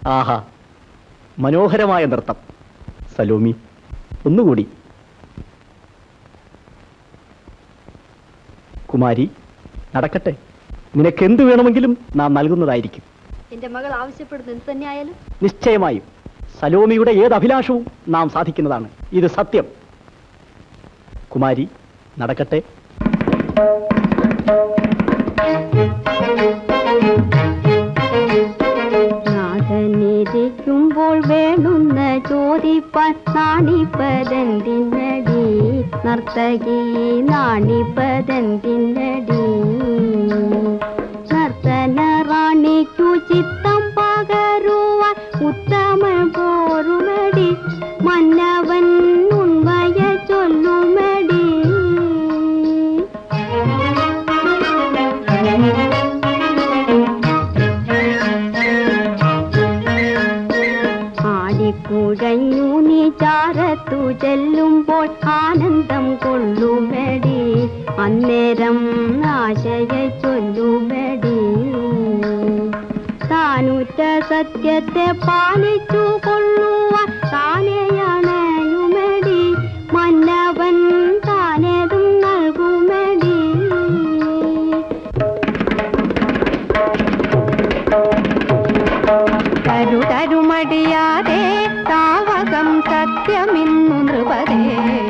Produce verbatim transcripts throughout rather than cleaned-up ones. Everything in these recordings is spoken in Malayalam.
ആഹാ, മനോഹരമായ നൃത്തം. സലോമി, ഒന്നുകൂടി. കുമാരി, നടക്കട്ടെ. നിനക്കെന്ത് വേണമെങ്കിലും നാം നൽകുന്നതായിരിക്കും. എന്റെ മകൾ ആവശ്യപ്പെടുന്നത് എന്ത് തന്നെയായാലും നിശ്ചയമായും സലോമിയുടെ ഏത് അഭിലാഷവും നാം സാധിക്കുന്നതാണ്. ഇത് സത്യം. കുമാരി, നടക്കട്ടെ. നാഥനിരിക്കുമ്പോൾ വേണുന്ന ചോദിപ്പാൻ നാണിപ്പതെന്തിനടി, നർത്തകി നാണിപ്പതെന്തിനടി. നർത്തന റാണിക്കു ചിത്തം പകരുവാൻ ഉത്തമൻ പോരുമടി, മന്നവൻ ഉണ്മയ ചൊല്ലുമടി. ആടിക്കുഴഞ്ഞു നീ ചാരത്തു ചെല്ലുമ്പോൾ ആനന്ദം കൊള്ളുമടി, അന്നേരം ആശയ ചൊല്ലുമടി. താനുറ്റ സത്യത്തെ പാലിച്ചു കൊള്ളുവാൻ താനെയണയുമടി, മന്നവൻ താനേതും നൽകുമടി. തരു തരുമടിയാതെ താവകം സത്യമിന്നു നൃപതേ.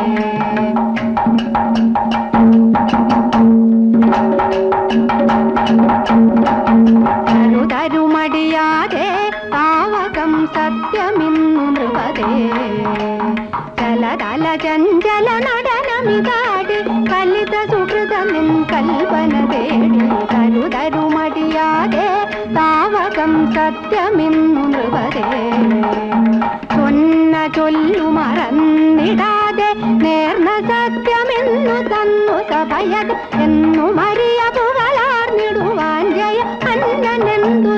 തരു തരുമടിയാതെ താവകം സത്യമിന്നു നൃപതേ. ചലതല ചഞ്ചല നടനമിതാടി കലിത സുഹൃതമിൻ കൽപ്പന തേടി. തരു തരുമടിയാതെ താവകം സത്യമിന്നു നൃപതേ. ചൊന്ന ചൊല്ലു മറന്നിടാതെ നേർന്ന സത്യമെന്നു തന്നു സഭയത് എന്നു മറിയ പുകളാർന്നിടുവാൻ ജയ അന്നനെന്തു